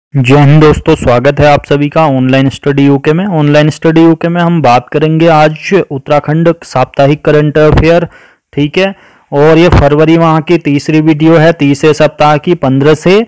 जय हिंद दोस्तों, स्वागत है आप सभी का ऑनलाइन स्टडी यूके में। ऑनलाइन स्टडी यूके में हम बात करेंगे आज उत्तराखंड साप्ताहिक करंट अफेयर। ठीक है, और ये फरवरी माह की तीसरी वीडियो है, तीसरे सप्ताह की 15 से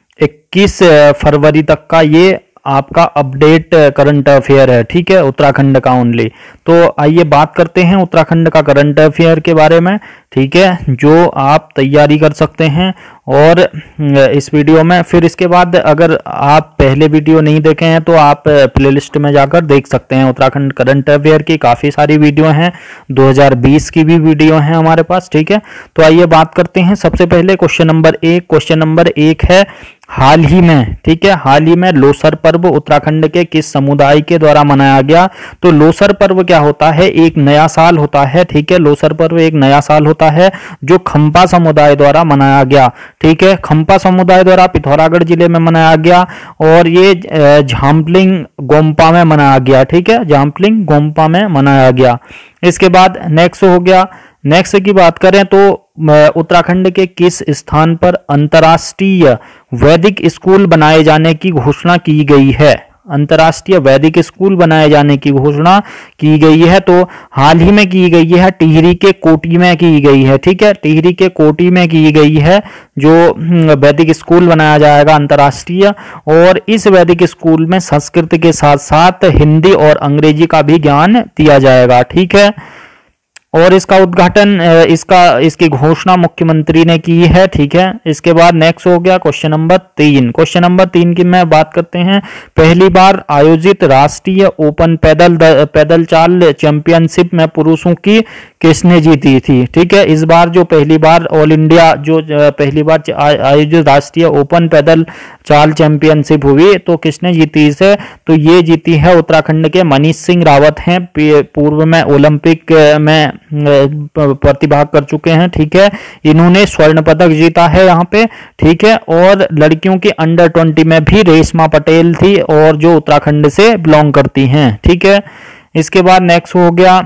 21 फरवरी तक का ये आपका अपडेट करंट अफेयर है। ठीक है, उत्तराखंड का ओनली। तो आइए बात करते हैं उत्तराखंड का करंट अफेयर के बारे में। ठीक है, जो आप तैयारी कर सकते हैं और इस वीडियो में, फिर इसके बाद अगर आप पहले वीडियो नहीं देखे हैं तो आप प्लेलिस्ट में जाकर देख सकते हैं। उत्तराखंड करंट अफेयर की काफ़ी सारी वीडियो हैं, 2020 की भी वीडियो हैं हमारे पास। ठीक है, तो आइए बात करते हैं। सबसे पहले क्वेश्चन नंबर एक है हाल ही में, ठीक है, हाल ही में लोसर पर्व उत्तराखंड के किस समुदाय के द्वारा मनाया गया? तो लोसर पर्व क्या होता है? एक नया साल होता है। ठीक है, लोसर पर्व एक नया साल होता है जो खंपा समुदाय द्वारा मनाया गया। ठीक है, खंपा समुदाय द्वारा पिथौरागढ़ जिले में मनाया गया और ये झांपलिंग गोम्पा में मनाया गया। ठीक है, झांपलिंग गोम्पा में मनाया गया। इसके बाद नेक्स्ट हो गया, नेक्स्ट की बात करें तो उत्तराखंड के किस स्थान पर अंतर्राष्ट्रीय वैदिक स्कूल बनाए जाने की घोषणा की गई है? अंतर्राष्ट्रीय वैदिक स्कूल बनाए जाने की घोषणा की गई है, तो हाल ही में की गई है, टिहरी के कोटी में की गई है। ठीक है, टिहरी के कोटी में की गई है जो वैदिक स्कूल बनाया जाएगा अंतर्राष्ट्रीय, और इस वैदिक स्कूल में संस्कृत के साथ साथ हिंदी और अंग्रेजी का भी ज्ञान दिया जाएगा। ठीक है, और इसका उद्घाटन इसकी घोषणा मुख्यमंत्री ने की है। ठीक है, इसके बाद नेक्स्ट हो गया क्वेश्चन नंबर 3 की मैं बात करते हैं। पहली बार आयोजित राष्ट्रीय ओपन पैदल चाल चैंपियनशिप में पुरुषों की किसने जीती थी? ठीक है, इस बार जो पहली बार ऑल इंडिया जो पहली बार आयोजित राष्ट्रीय ओपन पैदल चाल चैंपियनशिप हुई तो किसने जीती इसे? तो ये जीती है उत्तराखंड के मनीष सिंह रावत हैं। पूर्व में ओलंपिक में प्रतिभाग कर चुके हैं। ठीक है, इन्होंने स्वर्ण पदक जीता है यहाँ पे। ठीक है, और लड़कियों की अंडर 20 में भी रेशमा पटेल थी और जो उत्तराखंड से बिलोंग करती हैं। ठीक है, इसके बाद नेक्स्ट हो गया,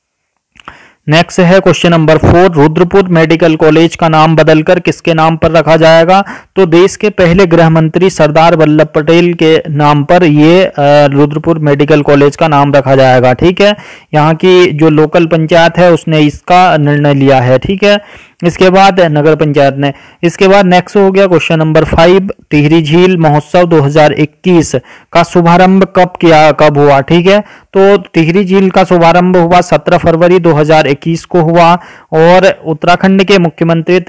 नेक्स्ट है question number 4। Rudrapur medical college का नाम बदलकर किसके नाम पर रखा जाएगा? तो देश के पहले गृह मंत्री सरदार वल्लभ पटेल के नाम पर ये रुद्रपुर मेडिकल कॉलेज का नाम रखा जाएगा। ठीक है, यहाँ की जो लोकल पंचायत है उसने इसका निर्णय लिया है। ठीक है, इसके बाद नगर पंचायत ने। इसके बाद नेक्स्ट हो गया क्वेश्चन नंबर 5। टिहरी झील महोत्सव 2021 का शुभारंभ कब हुआ? ठीक है, तो टिहरी झील का शुभारंभ हुआ 17 फरवरी 2021 को हुआ और उत्तराखंड के मुख्यमंत्री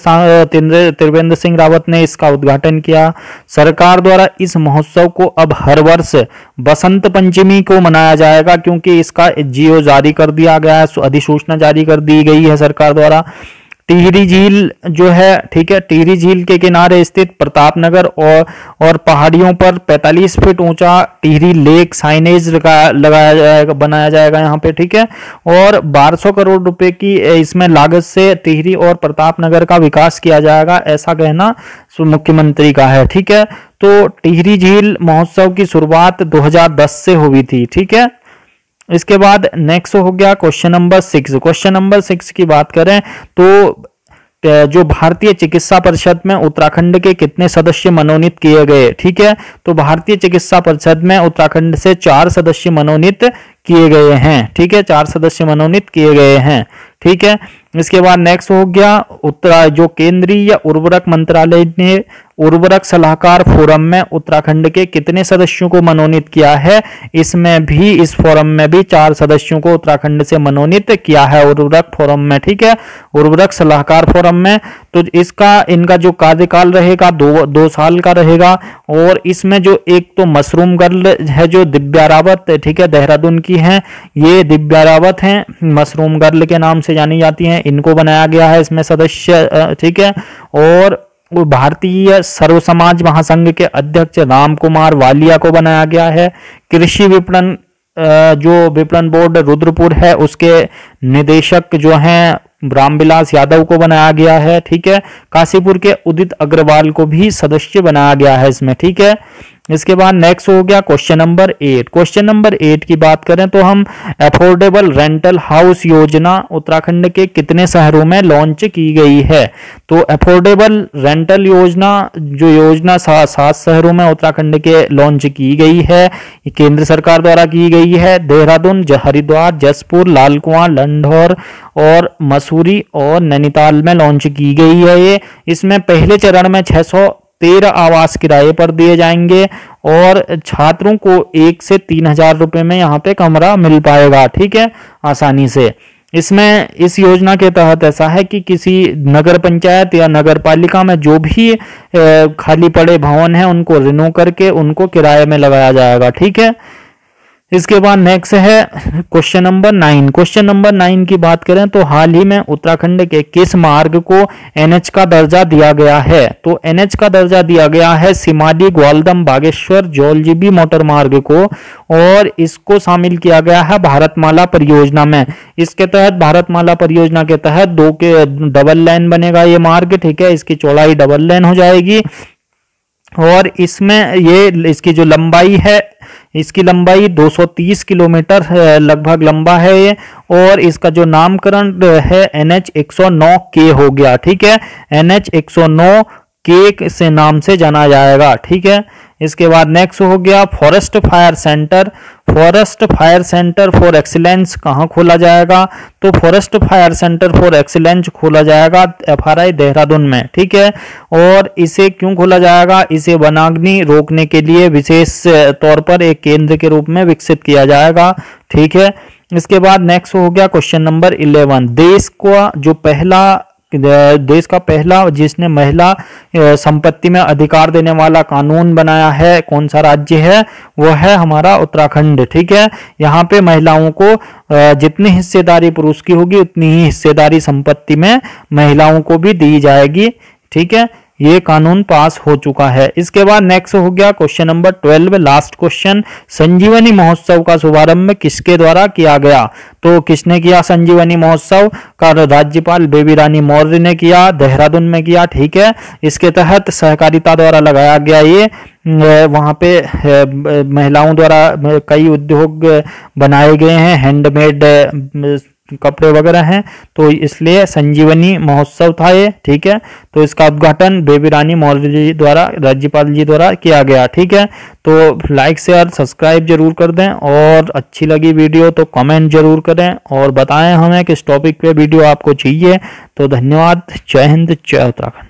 त्रिवेंद्र सिंह रावत ने इसका उद्घाटन किया। सरकार द्वारा इस महोत्सव को अब हर वर्ष बसंत पंचमी को मनाया जाएगा क्योंकि इसका जियो जारी कर दिया गया है, अधिसूचना जारी कर दी गई है सरकार द्वारा। टिहरी झील जो है, ठीक है, टिहरी झील के किनारे स्थित प्रतापनगर और पहाड़ियों पर 45 फीट ऊंचा टिहरी लेक साइनेज लगाया जाएगा, बनाया जाएगा यहाँ पे। ठीक है, और 1200 करोड़ रुपए की इसमें लागत से टिहरी और प्रतापनगर का विकास किया जाएगा, ऐसा कहना मुख्यमंत्री का है। ठीक है, तो टिहरी झील महोत्सव की शुरुआत 2010 से हुई थी। ठीक है, इसके बाद नेक्स्ट हो गया क्वेश्चन नंबर 6। क्वेश्चन नंबर 6 की बात करें तो जो भारतीय चिकित्सा परिषद में उत्तराखंड के कितने सदस्य मनोनीत किए गए? ठीक है, तो भारतीय चिकित्सा परिषद में उत्तराखंड से 4 सदस्य मनोनीत किए गए हैं। ठीक है, 4 सदस्य मनोनीत किए गए हैं। ठीक है, इसके बाद नेक्स्ट हो गया जो केंद्रीय उर्वरक मंत्रालय ने उर्वरक सलाहकार फोरम में उत्तराखंड के कितने सदस्यों को मनोनीत किया है? इसमें भी, इस फोरम में भी 4 सदस्यों को उत्तराखंड से मनोनीत किया है उर्वरक फोरम में। ठीक है, उर्वरक सलाहकार फोरम में। तो इनका जो कार्यकाल रहेगा 2 साल का रहेगा और इसमें जो एक तो मशरूम गर्ल है जो दिव्या रावत, ठीक है, देहरादून की हैं, ये दिव्या रावत हैं, मशरूम गर्ल के नाम से जानी जाती हैं, इनको बनाया गया है इसमें सदस्य। ठीक है, और भारतीय सर्व समाज महासंघ के अध्यक्ष राम कुमार वालिया को बनाया गया है। कृषि विपणन जो विपणन बोर्ड रुद्रपुर है उसके निदेशक जो हैं रामविलास यादव को बनाया गया है। ठीक है, काशीपुर के उदित अग्रवाल को भी सदस्य बनाया गया है इसमें। ठीक है, इसके बाद नेक्स्ट हो गया क्वेश्चन नंबर 8। क्वेश्चन नंबर 8 की बात करें तो हम अफोर्डेबल रेंटल हाउस योजना उत्तराखंड के कितने शहरों में लॉन्च की गई है। तो अफोर्डेबल रेंटल योजना जो योजना 7 शहरों में उत्तराखंड के लॉन्च की गई है, ये केंद्र सरकार द्वारा की गई है। देहरादून, हरिद्वार, जसपुर, लाल कुआं, लंढौर और मसूरी और नैनीताल में लॉन्च की गई है। ये इसमें पहले चरण में 613 आवास किराए पर दिए जाएंगे और छात्रों को 1 से 3,000 रुपए में यहाँ पे कमरा मिल पाएगा, ठीक है, आसानी से। इसमें इस योजना के तहत ऐसा है कि किसी नगर पंचायत या नगर पालिका में जो भी खाली पड़े भवन हैं उनको रिन्यू करके उनको किराए में लगाया जाएगा, ठीक है। इसके बाद नेक्स्ट है क्वेश्चन नंबर 9। क्वेश्चन नंबर 9 की बात करें तो हाल ही में उत्तराखंड के किस मार्ग को एनएच का दर्जा दिया गया है। तो एनएच का दर्जा दिया गया है सिमाली, ग्वालदम, बागेश्वर, जौलजीबी मोटर मार्ग को, और इसको शामिल किया गया है भारतमाला परियोजना में। इसके तहत भारतमाला परियोजना के तहत 2 के डबल लाइन बनेगा ये मार्ग, ठीक है, इसकी चौड़ाई डबल लाइन हो जाएगी और इसमें ये इसकी जो लंबाई है, इसकी लंबाई 230 किलोमीटर लगभग लंबा है ये, और इसका जो नामकरण है NH 109 के हो गया, ठीक है, NH 109 के से नाम से जाना जाएगा, ठीक है। इसके बाद नेक्स्ट हो गया forest fire centre. Forest fire centre for excellence कहाँ खोला जाएगा। तो forest fire centre for excellence खोला जाएगा FRI देहरादून में, ठीक है। और इसे क्यों खोला जाएगा, इसे वनाग्नि रोकने के लिए विशेष तौर पर एक केंद्र के रूप में विकसित किया जाएगा, ठीक है। इसके बाद नेक्स्ट हो गया क्वेश्चन नंबर 11। देश का पहला जिसने महिला संपत्ति में अधिकार देने वाला कानून बनाया है, कौन सा राज्य है, वो है हमारा उत्तराखंड, ठीक है। यहाँ पे महिलाओं को जितनी हिस्सेदारी पुरुष की होगी उतनी ही हिस्सेदारी संपत्ति में महिलाओं को भी दी जाएगी, ठीक है। ये कानून पास हो चुका है। इसके बाद नेक्स्ट हो गया question number 12, last question. Sanjeevani महोत्सव का शुभारंभ किसके द्वारा किया गया। तो किसने किया संजीवनी महोत्सव का, राज्यपाल बेबी रानी मौर्य ने किया, देहरादून में किया, ठीक है। इसके तहत सहकारिता द्वारा लगाया गया ये, वहाँ पे महिलाओं द्वारा कई उद्योग बनाए गए हैं, हैंडमेड कपड़े वगैरह हैं, तो इसलिए संजीवनी महोत्सव था ये, ठीक है। तो इसका उद्घाटन बेबी रानी मौर्य जी द्वारा, राज्यपाल जी द्वारा किया गया, ठीक है। तो लाइक शेयर सब्सक्राइब जरूर कर दें, और अच्छी लगी वीडियो तो कमेंट जरूर करें और बताएं हमें किस टॉपिक पे वीडियो आपको चाहिए। तो धन्यवाद। जय हिंद, जय उत्तराखंड।